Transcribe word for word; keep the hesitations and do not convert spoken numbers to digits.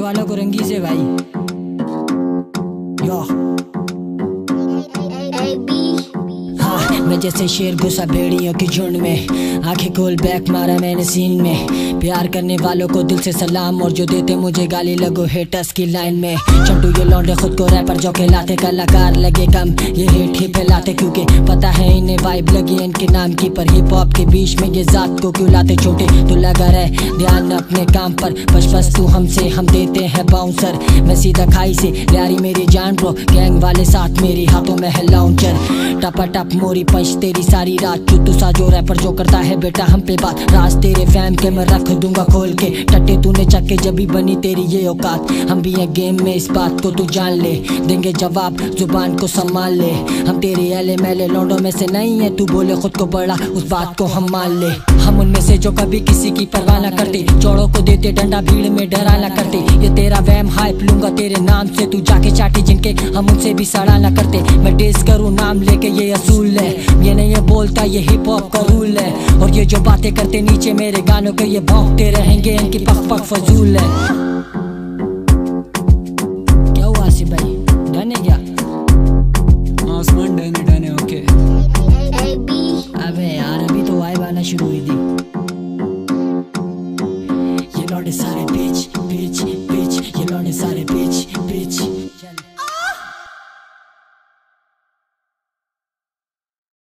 वालों को रंगी से भाई। यो हाँ, मैं जैसे शेर घुसा भेड़ियों की झुंड में, आंखें खोल बैक मारा मैंने सीन में। प्यार करने वालों को दिल से सलाम, और जो देते मुझे गाली लगो हेटर्स की लाइन में। चंटू ये लौंडे खुद को रैपर जो कहलाते, कलाकार लगे कम ये हेट ही फैलाते, क्योंकि पता है इन्हें वाइब लगी इनके नाम की। पर हिप हॉप के बीच में ये जात को क्यों लाते छोटे, तो लगा रहे ध्यान अपने काम पर। बस बस तू हमसे, हम देते हैं बाउंसर। मैं सीधा खाई से यारी मेरी जान ब्रो, गैंग वाले साथ मेरी हाथों में है लाउंचर। टपा टप मोरी पंच तेरी सारी रात, चुत्तू सा जो रैपर जो करता है बेटा हम पे बात। राज तेरे फैम के मैं रख दूंगा खोल के, टट्टे तूने चक्के जबी बनी तेरी ये औकात। हम भी हैं गेम में इस बात को तू जान ले, देंगे जवाब जुबान को संभाल ले। हम तेरे एले मेले लौंडों में से नहीं है, तू बोले खुद को बड़ा उस बात को हम मान ले। हम उनमें से जो कभी किसी की परवाह ना करते, चौड़ों को देते डंडा भीड़ में डरा ना करते। ये तेरा वैम हाइप लूंगा तेरे नाम से, तू जाके चाटे जिनके हम उनसे भी सड़ा ना करते। मैं टेस्ट करूँ नाम लेके ये असूल है, ये नहीं ये बोलता ये हिप हॉप का रूल है। और ये जो बातें करते नीचे मेरे गानों के, ये भौंकते रहेंगे इनकी पक पक फजूल है। क्या हुआ आसिफ भाई, डन है क्या? आसमान डन है, डन है, ओके। अबे यार अभी तो वाइब आना शुरू हुई थी। ये लौंडे सारे पिच पिच पिच, ये लौंडे सारे पिच